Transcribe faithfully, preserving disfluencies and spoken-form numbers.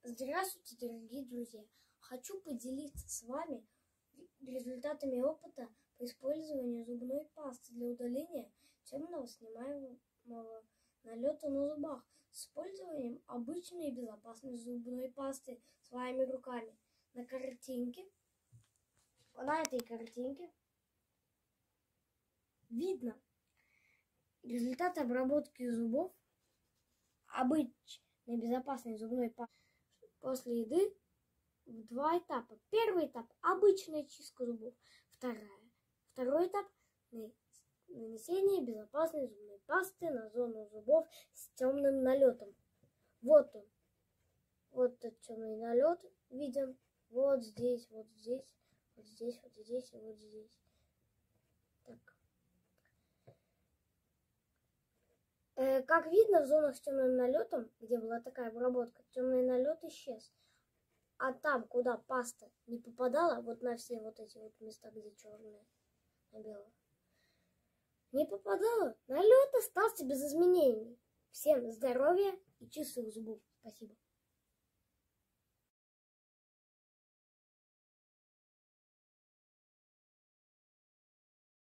Здравствуйте, дорогие друзья! Хочу поделиться с вами результатами опыта по использованию зубной пасты для удаления темного снимаемого налета на зубах с использованием обычной и безопасной зубной пасты своими руками. На картинке, на этой картинке видно результаты обработки зубов обычной безопасной зубной пастой после еды в два этапа. Первый этап – обычная чистка зубов. Вторая. Второй этап – нанесение безопасной зубной пасты на зону зубов с темным налетом. Вот он. Вот этот темный налет виден вот здесь, вот здесь, вот здесь, вот здесь и вот здесь. Так. Как видно, в зонах с темным налетом, где была такая обработка, темный налет исчез. А там, куда паста не попадала, вот на все вот эти вот места, где черное на белое, не попадала, налет остался без изменений. Всем здоровья и чистых зубов. Спасибо.